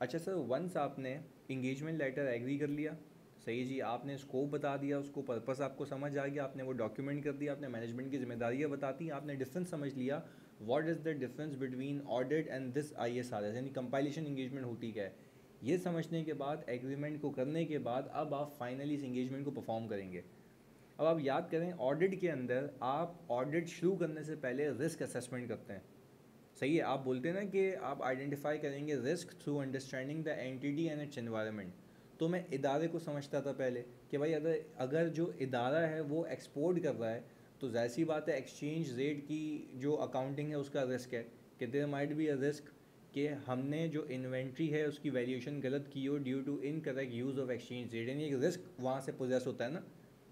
अच्छा sir, once आपने engagement letter agree कर लिया, सही है जी, आपने स्कोप बता दिया, उसको पर्पस आपको समझ आ गया, आपने वो डॉक्यूमेंट कर दिया, आपने मैनेजमेंट की जिम्मेदारियाँ बताती, आपने डिफरेंस समझ लिया, what is the difference between audit and this ISRS, यानी कंपाइलेशन इंगेजमेंट होती क्या है, ये समझने के बाद, एग्रीमेंट को करने के बाद, अब आप फाइनली इस इंगेजमेंट को परफॉर्म करेंगे। अब आप याद करें, ऑडिट के अंदर आप ऑडिट शुरू करने से पहले रिस्क असेसमेंट करते हैं, सही है, आप बोलते हैं ना कि आप आइडेंटिफाई करेंगे risk through understanding the entity and its environment. तो मैं इदारे को समझता था पहले कि भाई अगर अगर जो इदारा है वो एक्सपोर्ट कर रहा है, तो जाहिर सी बात है एक्सचेंज रेट की जो अकाउंटिंग है उसका रिस्क है कि there might be a risk कि हमने जो इन्वेंट्री है उसकी वैल्यूएशन गलत की हो due to incorrect use of exchange rate, यानी एक रिस्क वहाँ से पोजेस होता है ना।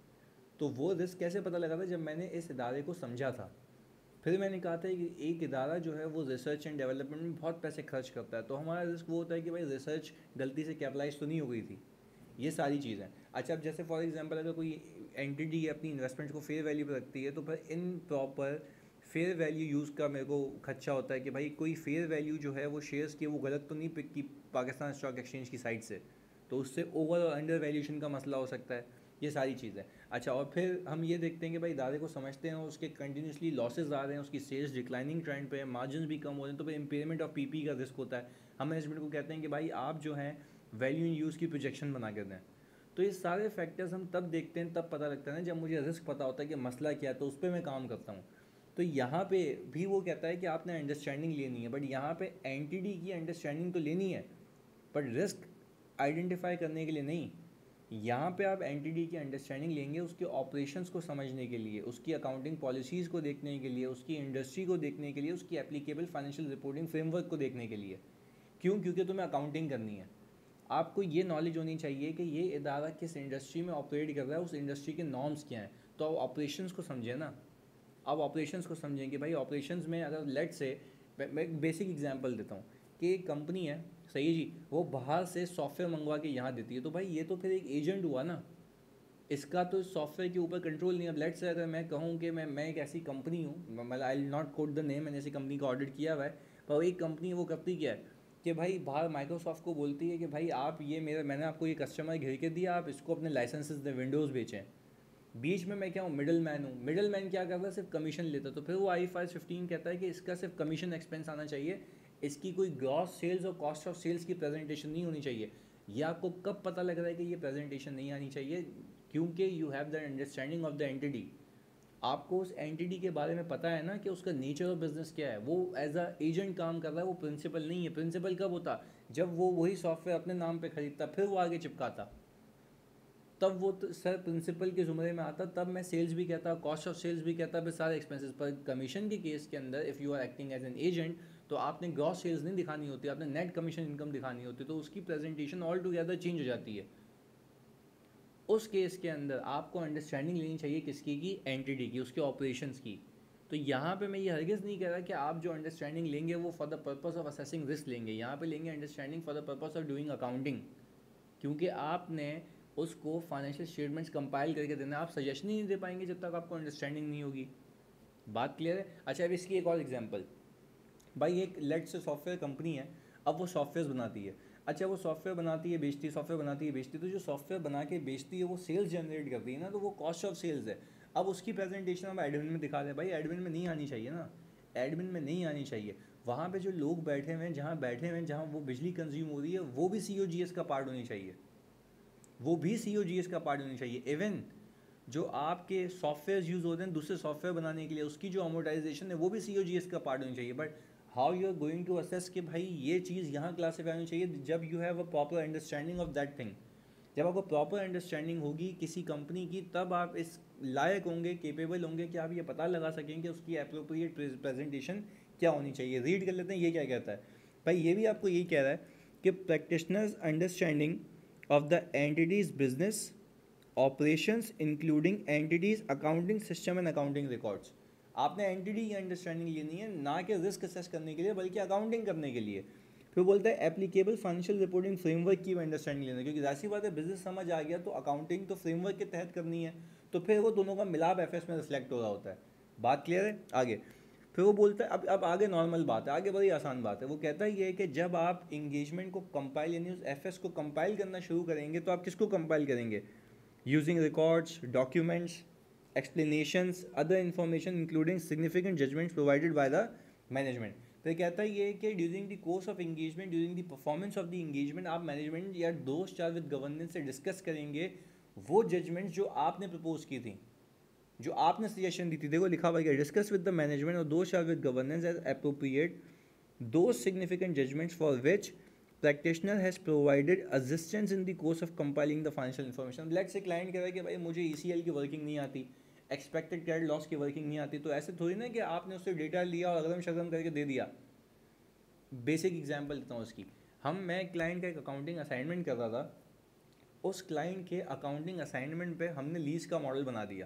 तो वो रिस्क कैसे पता लगा था, जब मैंने इस इदारे को समझा था। फिर मैंने कहा था कि एक इदारा जो है वो रिसर्च एंड डेवलपमेंट में बहुत पैसे खर्च करता है, तो हमारा रिस्क वो होता है कि भाई रिसर्च गलती से कैपिटलाइज तो नहीं हो गई थी, ये सारी चीज़ें। अच्छा, अब जैसे फॉर एग्जांपल अगर कोई एंटिटी अपनी इन्वेस्टमेंट को फेयर वैल्यू पर रखती है, तो फिर in proper fair value use का मेरे को खदशा होता है कि भाई कोई फेयर वैल्यू जो है वो शेयर्स की वो गलत तो नहीं पिक की पाकिस्तान स्टॉक एक्सचेंज की साइड से, तो उससे ओवर और अंडर वैल्यूशन का मसला हो सकता है, ये सारी चीज़ें। अच्छा, और फिर हम ये देखते हैं कि भाई इदारे को समझते हैं और उसके कंटिन्यूसली लॉसेज आ रहे हैं, उसकी सेल्स डिक्लाइनिंग ट्रेंड पे है, मार्जिन भी कम हो रहे हैं, तो फिर इम्पेयरमेंट ऑफ PP का रिस्क होता है। हम मैनेजमेंट को कहते हैं कि भाई आप जो है वैल्यू इन यूज़ की प्रोजेक्शन बना कर दें। तो ये सारे फैक्टर्स हम तब देखते हैं, तब पता लगता है ना जब मुझे रिस्क पता होता है कि मसला क्या है, तो उस पर मैं काम करता हूँ। तो यहाँ पे भी वो कहता है कि आपने अंडरस्टैंडिंग लेनी है, बट यहाँ पे एंटिटी की अंडरस्टैंडिंग तो लेनी है, बट रिस्क आइडेंटिफाई करने के लिए नहीं। यहाँ पे आप एंटिटी की अंडरस्टैंडिंग लेंगे उसके ऑपरेशंस को समझने के लिए, उसकी अकाउंटिंग पॉलिसीज़ को देखने के लिए, उसकी इंडस्ट्री को देखने के लिए, उसकी एप्लीकेबल फाइनेंशियल रिपोर्टिंग फ्रेमवर्क को देखने के लिए। क्यों? क्योंकि तुम्हें अकाउंटिंग करनी है। आपको ये नॉलेज होनी चाहिए कि ये इदारा किस इंडस्ट्री में ऑपरेट कर रहा है, उस इंडस्ट्री के नॉर्म्स क्या हैं। तो आप ऑपरेशंस को समझे ना, आप ऑपरेशंस को समझेंगे भाई ऑपरेशंस में अगर लेट से मैं एक बेसिक एग्जांपल देता हूँ कि एक कंपनी है, सही है जी, वो बाहर से सॉफ्टवेयर मंगवा के यहाँ देती है, तो भाई ये तो फिर एक एजेंट हुआ ना, इसका तो सॉफ्टवेयर के ऊपर कंट्रोल नहीं है। अब लेट से अगर मैं कहूँ कि मैं एक ऐसी कंपनी हूँ, मतलब I will not quote the name, मैंने ऐसी कंपनी का ऑडिट किया हुआ है, पर एक कंपनी वो करती क्या है कि भाई बाहर माइक्रोसॉफ्ट को बोलती है कि भाई आप ये मैंने आपको ये कस्टमर घेर के दिया, आप इसको अपने लाइसेंसेस दें, विंडोज़ बेचें। बीच में मैं क्या हूँ, मिडिल मैन हूँ। मिडिल मैन क्या करता है, सिर्फ कमीशन लेता है। तो फिर वो IFRS 15 कहता है कि इसका सिर्फ कमीशन एक्सपेंस आना चाहिए, इसकी कोई ग्रॉस सेल्स और कॉस्ट ऑफ सेल्स की प्रेजेंटेशन नहीं होनी चाहिए। ये आपको कब पता लग रहा है कि ये प्रेजेंटेशन नहीं आनी चाहिए? क्योंकि you have the understanding of the entity. आपको उस एंटिटी के बारे में पता है ना कि उसका नेचर ऑफ बिजनेस क्या है, वो एज अ एजेंट काम कर रहा है, वो प्रिंसिपल नहीं है। प्रिंसिपल कब होता, जब वो वही सॉफ्टवेयर अपने नाम पे खरीदता फिर वो आगे चिपकाता, तब वो तो सर प्रिंसिपल के ज़ुमरे में आता, तब मैं सेल्स भी कहता, कॉस्ट ऑफ सेल्स भी कहता, फिर सारे एक्सपेंसेस। पर कमीशन के केस के अंदर if you are acting as an agent, तो आपने ग्रॉस सेल्स नहीं दिखानी होती, आपने नेट कमीशन इनकम दिखानी होती, तो उसकी प्रेजेंटेशन ऑल टुगेदर चेंज हो जाती है। उस केस के अंदर आपको अंडरस्टैंडिंग लेनी चाहिए किसकी की, एंटिटी की, उसके ऑपरेशंस की। तो यहाँ पे मैं ये हरगिज़ नहीं कह रहा कि आप जो अंडरस्टैंडिंग लेंगे वो for the purpose of assessing risk लेंगे, यहाँ पे लेंगे understanding for the purpose of doing accounting, क्योंकि आपने उसको फाइनेंशियल स्टेटमेंट्स कंपाइल करके देना। आप सजेशन ही नहीं दे पाएंगे जब तक आपको अंडरस्टैंडिंग नहीं होगी। बात क्लियर है? अच्छा, अब इसकी एक और एग्जांपल, भाई एक लेट से सॉफ्टवेयर कंपनी है, अब वो सॉफ्टवेयर बनाती है। अच्छा, वो सॉफ्टवेयर बनाती है बेचती है, सॉफ्टवेयर बनाती है बेचती है, तो जो सॉफ्टवेयर बना के बेचती है वो सेल्स जनरेट करती है ना, तो वो कॉस्ट ऑफ सेल्स है। अब उसकी प्रेजेंटेशन हम एडमिन में दिखा दें, भाई एडमिन में नहीं आनी चाहिए ना, एडमिन में नहीं आनी चाहिए। वहाँ पे जो लोग बैठे हुए हैं, जहाँ बैठे हुए हैं, जहाँ वो बिजली कंज्यूम हो रही है, वो भी COGS का पार्ट होनी चाहिए, वो भी COGS का पार्ट होनी चाहिए। इवन जो आपके सॉफ्टवेयर यूज़ होते हैं दूसरे सॉफ्टवेयर बनाने के लिए, उसकी जो अमोर्टाइजेशन है वो भी COGS का पार्ट होनी चाहिए। But how you are going to assess कि भाई ये चीज़ यहाँ क्लासीफाई होनी चाहिए, जब you have a proper understanding of that thing. जब आपको प्रॉपर अंडरस्टैंडिंग होगी किसी कंपनी की, तब आप इस लायक होंगे, केपेबल होंगे कि आप ये पता लगा सकें कि उसकी अप्रोप्रिएट प्रेजेंटेशन क्या होनी चाहिए। रीड कर लेते हैं ये क्या कहता है। भाई ये भी आपको यही कह रहा है कि practitioners understanding of the entity's business operations including entities accounting system and accounting records। आपने एंटिटी की अंडरस्टैंडिंग लेनी है, ना कि रिस्क असेस करने के लिए बल्कि अकाउंटिंग करने के लिए। फिर बोलता है एप्लीकेबल फाइनेंशियल रिपोर्टिंग फ्रेमवर्क की अंडरस्टैंडिंग लेना, क्योंकि जाहिर सी बात है बिजनेस समझ आ गया तो अकाउंटिंग तो फ्रेमवर्क के तहत करनी है, तो फिर वो दोनों का मिलाप FS में रिफ्लेक्ट हो रहा होता है। बात क्लियर है? आगे फिर वो बोलता है, अब आगे नॉर्मल बात है, आगे बड़ी आसान बात है। वो कहता है ये है कि जब आप इंगेजमेंट को कंपाइल यानी उस एफएस को कंपाइल करना शुरू करेंगे तो आप किसको कंपाइल करेंगे? Using records, documents, explanations, other information including significant judgments provided by the management। तो कहता है ये कि during the course of engagement, during the performance of the engagement, आप मैनेजमेंट या दोस्त चार विद गवर्नेंस से डिस्कस करेंगे वो जजमेंट्स जो आपने प्रपोज की थी, जो आपने सजेशन दी थी। देखो लिखा हुआ है, डिस्कस विद द मैनेजमेंट और those charged with governance as appropriate those significant judgments for which practitioner has provided assistance in the course of compiling the financial information। Let's say client कह रहा है कि भाई मुझे ECL की working नहीं आती, एक्सपेक्टेड क्रेडिट लॉस की वर्किंग नहीं आती, तो ऐसे थोड़ी ना कि आपने उससे डेटा लिया और अगरम शगरम करके दे दिया। बेसिक एग्जांपल देता हूँ उसकी। मैं क्लाइंट का एक अकाउंटिंग असाइनमेंट कर रहा था, उस क्लाइंट के अकाउंटिंग असाइनमेंट पे हमने लीज का मॉडल बना दिया,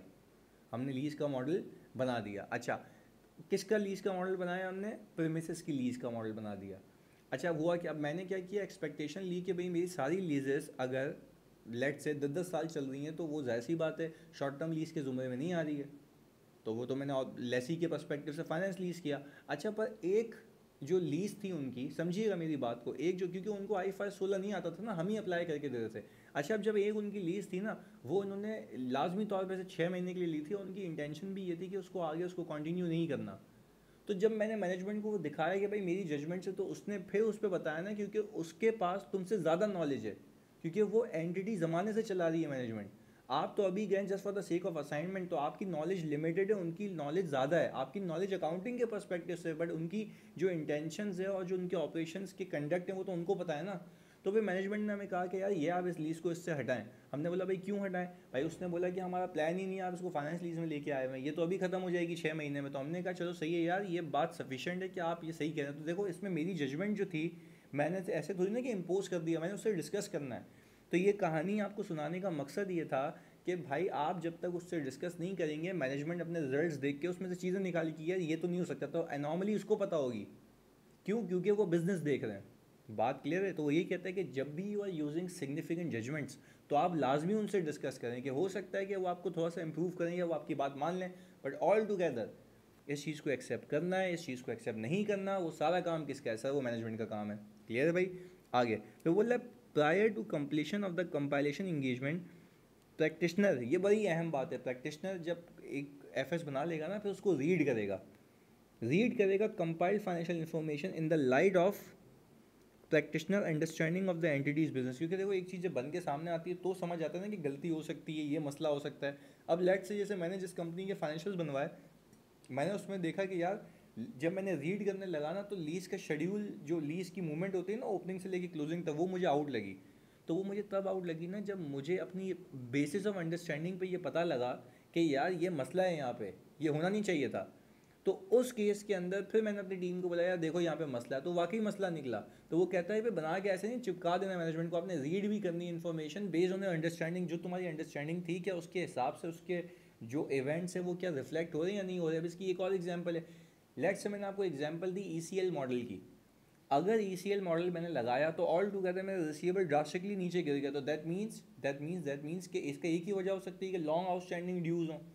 अच्छा किसका लीज का मॉडल बनाया हमने? प्रीमिसेस की लीज का मॉडल बना दिया। अच्छा हुआ कि अब मैंने क्या किया, एक्सपेक्टेशन ली कि भाई मेरी सारी लीजेस अगर लेट से 10-10 साल चल रही हैं तो वो जाहिर सी बात है शॉर्ट टर्म लीज के ज़ुमरे में नहीं आ रही है, तो वो तो मैंने लेसी के पर्सपेक्टिव से फाइनेंस लीज किया। अच्छा पर एक जो लीज थी उनकी, समझिएगा मेरी बात को, एक जो, क्योंकि उनको IFRS 16 नहीं आता था ना, हम ही अप्लाई करके दे रहे थे। अच्छा अब जब एक उनकी लीज थी ना, वो उन्होंने लाजमी तौर पर से 6 महीने के लिए ली थी, और उनकी इंटेंशन भी ये थी कि उसको आगे उसको कंटिन्यू नहीं करना। तो जब मैंने मैनेजमेंट को वो दिखाया कि भाई मेरी जजमेंट से, तो उसने फिर उस पर बताया ना, क्योंकि उसके पास तुमसे ज़्यादा नॉलेज है, क्योंकि वो एंटिटी ज़माने से चला रही है मैनेजमेंट। आप तो अभी गए just for the sake of assignment, तो आपकी नॉलेज लिमिटेड है, उनकी नॉलेज ज़्यादा है, आपकी नॉलेज अकाउंटिंग के पर्सपेक्टिव से, बट उनकी जो इंटेंशंस है और जो उनके ऑपरेशंस के कंडक्ट है वो तो उनको पता है ना। तो फिर मैनेजमेंट ने हमें कहा कि यार ये आप इस लीज को इससे हटाएं। हमने बोला भाई क्यों हटाएं? भाई उसने बोला कि हमारा प्लान ही नहीं है, आप इसको फाइनेंस लीज में लेके आए हुए हैं, ये तो अभी खत्म हो जाएगी 6 महीने में। तो हमने कहा चलो सही है यार, ये बात सफिशिएंट है कि आप ये सही कह रहे हैं। तो देखो इसमें मेरी जजमेंट जो थी, मैंने ऐसे थोड़ी ना कि इम्पोज कर दिया, मैंने उससे डिस्कस करना है। तो ये कहानी आपको सुनाने का मकसद ये था कि भाई आप जब तक उससे डिस्कस नहीं करेंगे, मैनेजमेंट अपने रिजल्ट्स देख के उसमें से चीज़ें निकाली कि यार ये तो नहीं हो सकता, तो एनॉमली उसको पता होगी। क्यों? क्योंकि वो बिजनेस देख रहे हैं। बात क्लियर है? तो वो यही कहता है कि जब भी you are using significant judgments, तो आप लाजमी उनसे डिस्कस करें कि हो सकता है कि वो आपको थोड़ा सा इंप्रूव करें या वो आपकी बात मान लें, बट ऑल टुगेदर इस चीज़ को एक्सेप्ट करना है, इस चीज़ को एक्सेप्ट नहीं करना, वो सारा काम किसका है सर? वो मैनेजमेंट का काम है। क्लियर है भाई? आगे तो बोल रहा है prior to completion of the compilation engagement practitioner, ये बड़ी अहम बात है, प्रैक्टिशनर जब एक FS बना लेगा ना, फिर उसको रीड करेगा compiled financial information in the light of practitioner understanding of the entity's business. क्योंकि देखो एक चीज़ जब बन के सामने आती है तो समझ आता है ना कि गलती हो सकती है, ये मसला हो सकता है। अब लेट से जैसे मैंने जिस कंपनी के फाइनेंशियल्स बनवाए, मैंने उसमें देखा कि यार जब मैंने रीड करने लगा ना, तो लीज का शेड्यूल, जो लीज की मूवमेंट होती है ना ओपनिंग से लेके क्लोजिंग तक, वो मुझे आउट लगी। तो वो मुझे तब आउट लगी ना जब मुझे अपनी बेसिस ऑफ अंडरस्टैंडिंग पे ये पता लगा कि यार ये मसला है, यहाँ पे ये होना नहीं चाहिए था। तो उस केस के अंदर फिर मैंने अपनी टीम को बुलाया, देखो यहाँ पे मसला है, तो वाकई मसला निकला। तो वो कहता है भाई बना के ऐसे नहीं चिपका देना मैनेजमेंट को, आपने रीड भी करनी इन्फॉर्मेशन बेस्ड ऑन अंडरस्टैंडिंग, जो तुम्हारी अंडरस्टैंडिंग थी क्या उसके हिसाब से उसके जो इवेंट्स है वो क्या रिफ्लेक्ट हो रहे हैं या नहीं हो रहे। अब इसकी एक और एग्जाम्पल है, लेट्स से मैंने आपको एग्जाम्पल दी ECL मॉडल की। अगर ECL मॉडल मैंने लगाया तो ऑल टुगेदर मेरा रिसीवेबल ड्रास्टिकली नीचे गिर गया, तो दैट मीन्स कि इसका एक ही वजह हो सकती है कि लॉन्ग आउटस्टैंडिंग ड्यूज हों,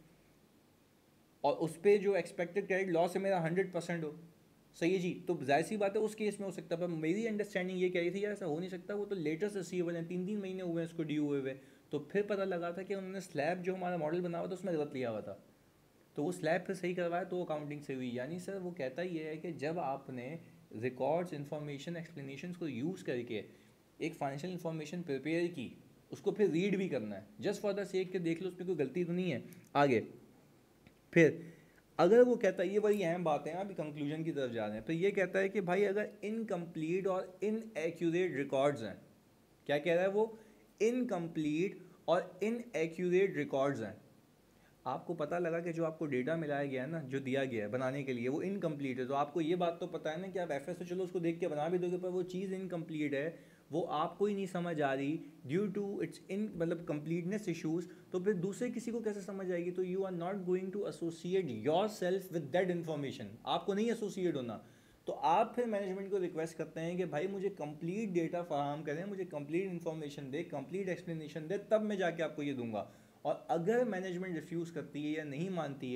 और उस पर जो एक्सपेक्टेड क्रेडिट लॉस है मेरा 100% हो। सही है जी, तो जाहिर सी बात है उस केस में हो सकता है, पर मेरी अंडरस्टैंडिंग ये कह रही थी यार ऐसा हो नहीं सकता, वो तो लेटेस्ट रिसीवेबल है, 3-3 महीने हुए हैं उसको ड्यू हुए। तो फिर पता लगा था कि उन्होंने स्लैब जो हमारा मॉडल बना हुआ था उसमें गलत लिया हुआ था, तो वो स्लैब फिर सही करवाया, तो अकाउंटिंग से हुई। यानी सर वो कहता ये है कि जब आपने रिकॉर्ड्स, इन्फॉर्मेशन, एक्सप्लेनेशन को यूज़ करके एक फाइनेंशियल इन्फॉर्मेशन प्रिपेयर की, उसको फिर रीड भी करना है जस्ट फॉर द सेक के देख लो उसमें कोई गलती तो नहीं है। आगे फिर अगर वो कहता है, ये बड़ी अहम बात है, अभी कंक्लूजन की तरफ जा रहे हैं, तो ये कहता है कि भाई अगर इनकम्प्लीट और इनएक्यूरेट रिकॉर्ड्स हैं, क्या कह रहा है वो? इनकम्प्लीट और इनएक्यूरेट रिकॉर्ड्स हैं। आपको पता लगा कि जो आपको डेटा मिलाया गया है ना, जो दिया गया है बनाने के लिए, वो इनकम्प्लीट है, तो आपको ये बात तो पता है ना कि आप FS से चलो उसको देख के बना भी दोगे, पर वो चीज़ इनकम्प्लीट है, वो आपको ही नहीं समझ आ रही ड्यू टू इट्स इन मतलब कंप्लीटनेस इशूज़, तो फिर दूसरे किसी को कैसे समझ आएगी? तो you are not going to associate yourself with that information, आपको नहीं एसोसिएट होना। तो आप फिर मैनेजमेंट को रिक्वेस्ट करते हैं कि भाई मुझे कंप्लीट डेटा फराहम करें, मुझे कंप्लीट इन्फॉर्मेशन दे, कंप्लीट एक्सप्लेनेशन दे, तब मैं जाके आपको ये दूंगा। और अगर मैनेजमेंट रिफ्यूज़ करती है या नहीं मानती है,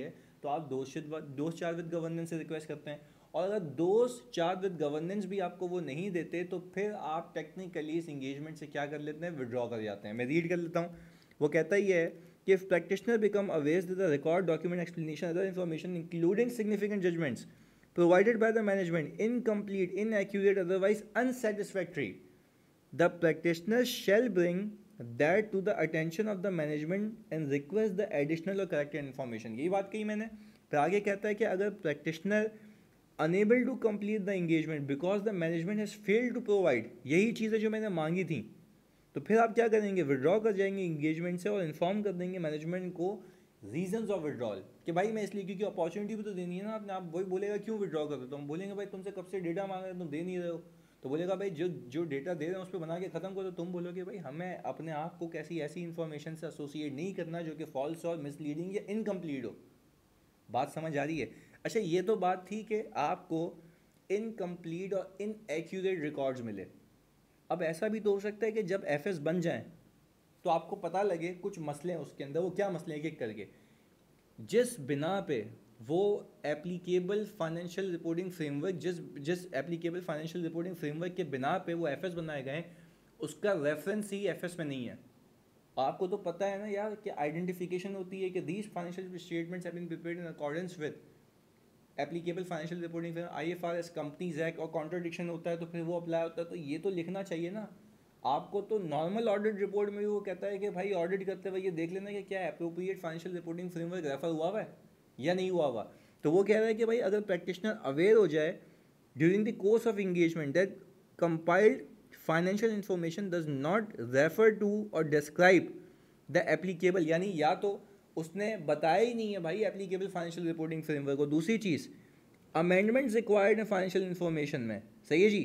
तो आप दोस्त चार्ज विद गवर्नेंस से रिक्वेस्ट करते हैं। और अगर दोस्त चार्ज विद गवर्नेंस भी आपको वो नहीं देते तो फिर आप टेक्निकली इस इंगेजमेंट से क्या कर लेते हैं, विड्रॉ कर जाते हैं। मैं रीड कर लेता हूँ। वो कहता ही है कि if practitioner become aware that the record document explanation other information including significant judgments provided by the management incomplete, inaccurate, otherwise unsatisfactory, the practitioner shall bring that to the attention of the management and request the additional or corrected information। यही बात कही मैंने। फिर आगे कहता है कि अगर practitioner unable to complete the engagement because the management has failed to provide, यही चीज़ें जो मैंने मांगी थी, तो फिर आप क्या करेंगे, विड्रॉ कर जाएंगे इंगेजमेंट से और इन्फॉर्म कर देंगे मैनेजमेंट को रीजंस ऑफ विड्रॉल कि भाई मैं इसलिए, क्योंकि अपॉर्चुनिटी भी तो देनी है ना आपने। आप वही बोलेगा क्यों विड्रॉ कर रहे हो, तो हम बोलेंगे भाई तुमसे कब से डेटा मांग रहे हो, तुम दे नहीं रहे हो। तो बोलेगा भाई जो डेटा दे रहे हैं उस पर बना के ख़त्म करो। तुम बोलोगे भाई हमें अपने आप को कैसी ऐसी इन्फॉर्मेशन से एसोसिएट नहीं करना जो कि फॉल्स और मिसलीडिंग या इनकम्प्लीट हो। बात समझ आ रही है? अच्छा, ये तो बात थी कि आपको इनकम्प्लीट और इनएक्यूरेट रिकॉर्ड्स मिले। अब ऐसा भी तो हो सकता है कि जब एफएस बन जाएं तो आपको पता लगे कुछ मसले हैं उसके अंदर। वो क्या मसले एक एक करके, जिस बिना पे वो एप्लीकेबल फाइनेंशियल रिपोर्टिंग फ्रेमवर्क, जिस एप्लीकेबल फाइनेंशियल रिपोर्टिंग फ्रेमवर्क के बिना पे वो एफएस बनाए गए, उसका रेफरेंस ही एफएस में नहीं है। आपको तो पता है ना यार कि आइडेंटिफिकेशन होती है कि these financial statements have been prepared in accordance with applicable financial reporting IFRS companies act, और कॉन्ट्रडिक्शन होता है तो फिर वो अप्लाई होता है। तो ये तो लिखना चाहिए ना आपको। तो नॉर्मल ऑडिट रिपोर्ट में भी वो कहता है कि भाई ऑडिट करते हुए ये देख लेना कि क्या appropriate financial reporting framework refer हुआ है या नहीं हुआ हुआ। तो वो कह रहा है कि भाई अगर प्रैक्टिशनर अवेयर हो जाए during the course of engagement that compiled financial information does not refer to or describe the applicable, यानी या तो उसने बताया ही नहीं है भाई एप्लीकेबल फाइनेंशियल रिपोर्टिंग फ्रेमवर्क को। दूसरी चीज़, अमेंडमेंट्स रिक्वायर्ड है फाइनेंशियल इन्फॉर्मेशन में, सही है जी,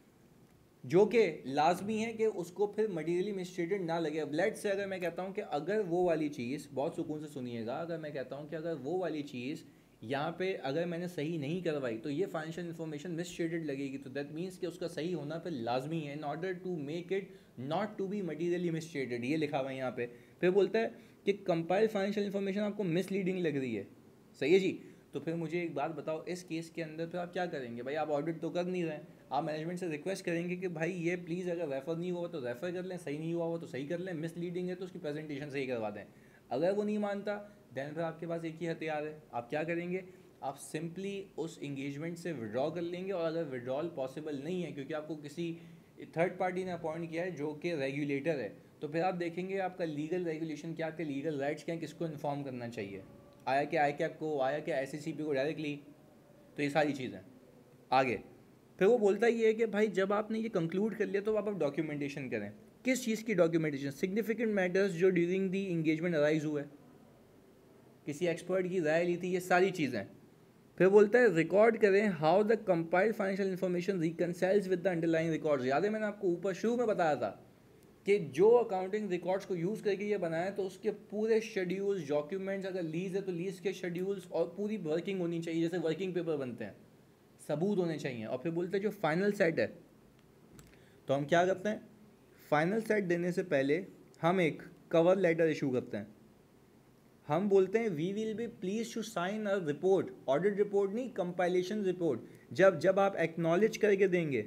जो कि लाजमी है कि उसको फिर मटीरियली मिसस्टेटेड ना लगे। अब लेट से अगर मैं कहता हूँ कि अगर वो वाली चीज़, बहुत सुकून से सुनिएगा, अगर मैं कहता हूँ कि अगर वो वाली चीज़ यहाँ पे अगर मैंने सही नहीं करवाई तो ये फाइनेंशियल इन्फॉर्मेशन मिसस्टेटेड लगेगी, तो दैट मीन्स कि उसका सही होना फिर लाजमी है in order to make it not to be materially misstated. ये लिखा हुआ है यहाँ पे। फिर बोलता है कि कंपाइल फाइनेंशियल इन्फॉर्मेशन आपको मिसलीडिंग लग रही है, सही है जी। तो फिर मुझे एक बात बताओ, इस केस के अंदर फिर आप क्या करेंगे? भाई आप ऑडिट तो कर नहीं रहे हैं, आप मैनेजमेंट से रिक्वेस्ट करेंगे कि भाई ये प्लीज़ अगर रेफ़र नहीं हुआ तो रेफ़र कर लें, सही नहीं हुआ तो सही कर लें, मिसलीडिंग है तो उसकी प्रेजेंटेशन सही करवा दें। अगर वो नहीं मानता दैन फिर आपके पास एक ही हथियार है, आप क्या करेंगे? आप सिंपली उस इंगेजमेंट से विड्रॉ कर लेंगे। और अगर विड्रॉल पॉसिबल नहीं है क्योंकि आपको किसी थर्ड पार्टी ने अपॉइंट किया है जो कि रेगुलेटर है, तो फिर आप देखेंगे आपका लीगल रेगुलेशन क्या, आपके लीगल राइट्स क्या, किसको इन्फॉर्म करना चाहिए, आया कि ICAP को, आया कि ICCP को डायरेक्टली। तो ये सारी चीज़ें आगे। फिर वो बोलता ही है कि भाई जब आपने ये कंक्लूड कर लिया तो आप डॉक्यूमेंटेशन करें। किस चीज़ की डॉक्यूमेंटेशन? सिग्निफिकेंट मैटर्स जो ड्यूरिंग दी इंगेजमेंट अराइज हुए, किसी एक्सपर्ट की राय ली थी, ये सारी चीज़ें। फिर बोलता है रिकॉर्ड करें how the compiled financial information reconciles with the underlying records. याद है मैंने आपको ऊपर शुरू में बताया था कि जो अकाउंटिंग रिकॉर्ड्स को यूज़ करके ये बनाया तो उसके पूरे शेड्यूल्स, डॉक्यूमेंट्स, अगर लीज है तो लीज के शेड्यूल्स और पूरी वर्किंग होनी चाहिए, जैसे वर्किंग पेपर बनते हैं, सबूत होने चाहिए। और फिर बोलते हैं जो फाइनल सेट है, तो हम क्या करते हैं, फाइनल सेट देने से पहले हम एक कवर लेटर इशू करते हैं। हम बोलते हैं we will be please to sign a report, audit report नहीं, कंपाइलेशन रिपोर्ट। जब आप एक्नॉलेज करके देंगे,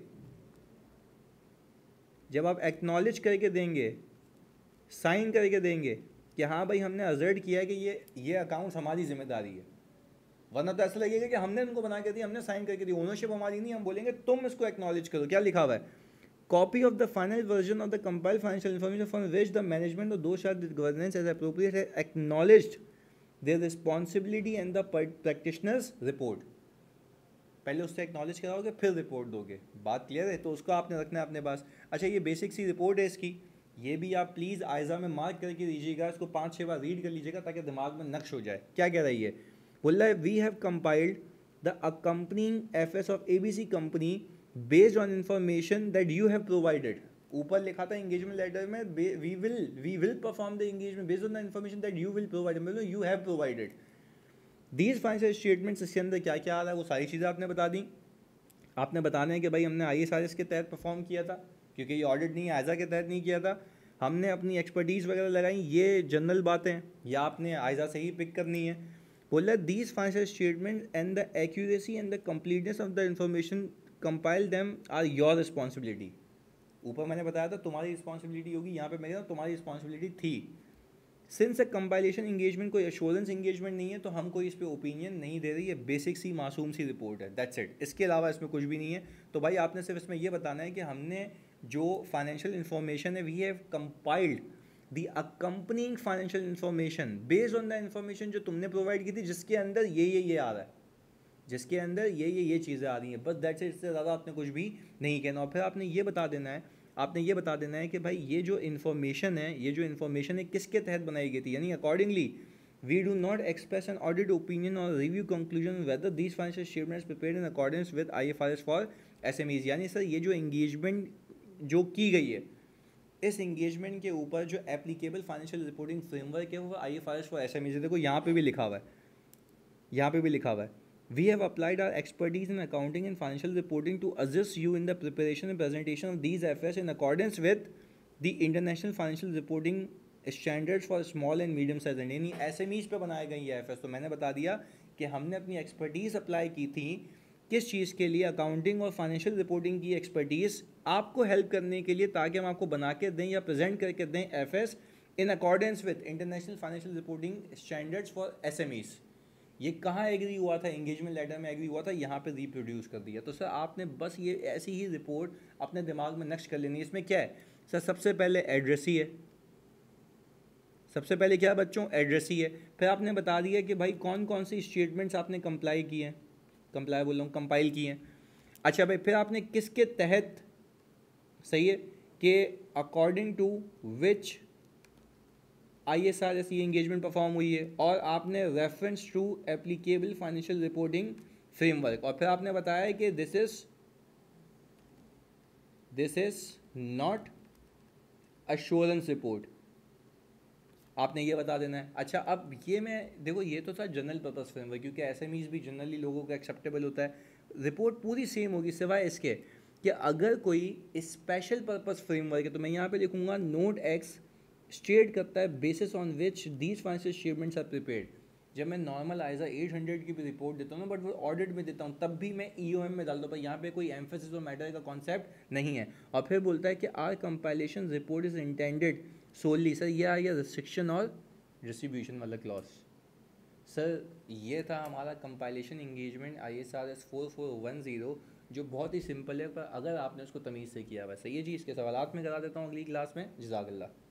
जब आप एक्नॉलेज करके देंगे, साइन करके देंगे कि हाँ भाई हमने अजर्ट किया है कि ये अकाउंट्स हमारी जिम्मेदारी है, वरना तो ऐसा लगेगा कि हमने उनको बना के दी, हमने साइन करके दी, ओनरशिप हमारी नहीं। हम बोलेंगे तुम इसको एक्नॉलेज करो। क्या लिखा हुआ है? Copy of the final version of the compiled financial information from which the management और दो शायद गवर्नेंस एज एप्रोप्रिएट है acknowledged their responsibility and the practitioners report. पहले उससे एक्नॉलेज कराओगे फिर रिपोर्ट दोगे। बात क्लियर है? तो उसको आपने रखना है अपने पास। अच्छा, ये बेसिक सी रिपोर्ट है इसकी, ये भी आप प्लीज़ आयजा में मार्क करके दीजिएगा, इसको 5-6 बार रीड कर लीजिएगा ताकि दिमाग में नक्श हो जाए। क्या कह रही है? बोल रहा है we have compiled the accompanying FS of ABC company based on information that you have provided. ऊपर लिखा था एंगेजमेंट लेटर में we will perform the engagement based on the information that you will provide, मतलब you have provided these financial statements. इसके अंदर क्या क्या आ रहा है वो सारी चीज़ें आपने बता दी। आपने बताना है कि भाई हमने ISRS के तहत परफॉर्म किया था, क्योंकि ये ऑडिट नहीं आयजा के तहत नहीं किया था, हमने अपनी एक्सपर्टीज़ वगैरह लगाई, ये जनरल बातें हैं या आपने आयजा से ही पिक करनी है। बोला these financial statement and the accuracy and the completeness of the information compile them are your responsibility. ऊपर मैंने बताया था तुम्हारी रिस्पॉन्सिबिलिटी होगी, यहाँ पे मैं कह रहा हूँ तुम्हारी रिस्पॉन्सिबिलिटी थी। सिंस अ कंपाइलेशन इंगेजमेंट कोई एश्योरेंस इंगेजमेंट नहीं है तो हम कोई इस पर ओपिनियन नहीं दे रही है, बेसिक सी मासूम सी रिपोर्ट है, दैट्स इट। इसके अलावा इसमें कुछ भी नहीं है। तो भाई आपने सिर्फ इसमें यह बताना है कि हमने जो फाइनेंशियल इन्फॉर्मेशन है we have compiled the accompanying financial information based on the information जो तुमने प्रोवाइड की थी, जिसके अंदर ये आ रहा है, जिसके अंदर ये चीज़ें आ रही हैं, बस दैट्स इट। इससे ज़्यादा आपने कुछ भी नहीं कहना। और फिर आपने ये बता देना है, आपने ये बता देना है कि भाई ये जो इन्फॉर्मेशन है किसके तहत बनाई गई थी, यानी accordingly we do not express an audit opinion और review conclusion whether these financial statements prepared in accordance with IFRS for SMEs। यानी सर ये जो इंगेजमेंट जो की गई है, इस इंगेजमेंट के ऊपर जो एप्लीकेबल फाइनेंशियल रिपोर्टिंग फ्रेमवर्क है वो IFRS फॉर SMEs है। देखो यहाँ पे भी लिखा हुआ है, यहाँ पे भी लिखा हुआ है We have applied our expertise in accounting and financial reporting to assist you in the preparation and presentation of these FS in accordance with the International Financial Reporting Standards for Small and Medium Sized, यानी SMEs पे बनाए गए ये FS। तो मैंने बता दिया कि हमने अपनी एक्सपर्टीज़ अप्लाई की थी किस चीज़ के लिए, अकाउंटिंग और फाइनेंशियल रिपोर्टिंग की एक्सपर्टीज़ आपको हेल्प करने के लिए, ताकि हम आपको बना के दें या प्रेजेंट करके दें FS in accordance with International Financial Reporting Standards for SMEs। ये कहाँ एग्री हुआ था, एंगेजमेंट लेटर में एग्री हुआ था, यहाँ पे रिप्रोड्यूस कर दिया। तो सर आपने बस ये ऐसी ही रिपोर्ट अपने दिमाग में नक्श कर लेनी है। इसमें क्या है सर, सबसे पहले एड्रेस ही है, सबसे पहले क्या बच्चों, एड्रेस ही है। फिर आपने बता दिया कि भाई कौन कौन सी स्टेटमेंट्स आपने कंप्लाई की हैं, कंप्लाई बोल रहा हूँ, कंपाइल की हैं। अच्छा भाई फिर आपने किसके तहत, सही है, कि अकॉर्डिंग टू विच ISRS ये इंगेजमेंट परफॉर्म हुई है, और आपने reference to applicable financial reporting framework. और फिर आपने बताया कि this is not assurance report, आपने ये बता देना है। अच्छा अब ये मैं देखो ये तो था जनरल पर्पस फ्रेमवर्क, क्योंकि SMEs भी जनरली लोगों को एक्सेप्टेबल होता है। रिपोर्ट पूरी सेम होगी सिवाय इसके कि अगर कोई स्पेशल पर्पस फ्रेमवर्क है तो मैं यहाँ पे लिखूँगा नोट X स्टेट करता है basis on which these financial statements are prepared. जब मैं नॉर्मल आइजा 800 की भी रिपोर्ट देता हूँ ना, बट वो ऑडिट में देता हूँ, तब भी मैं EOM में डाल दूँ, पर यहाँ पे कोई एम्फेसिस और मैटर का कॉन्सेप्ट नहीं है। और फिर बोलता है कि our compilation report is intended solely, sir ये आ गया रिस्ट्रिक्शन और डिस्ट्रीब्यूशन वाला क्लॉज। सर ये था हमारा कंपाइलेशन इंगेजमेंट ISRS 4410, जो बहुत ही सिंपल है, पर अगर आपने उसको तमीज़ से किया वैसे ये जी। इसके सवालात में करा देता हूँ अगली क्लास में। जज़ाकल्लाह।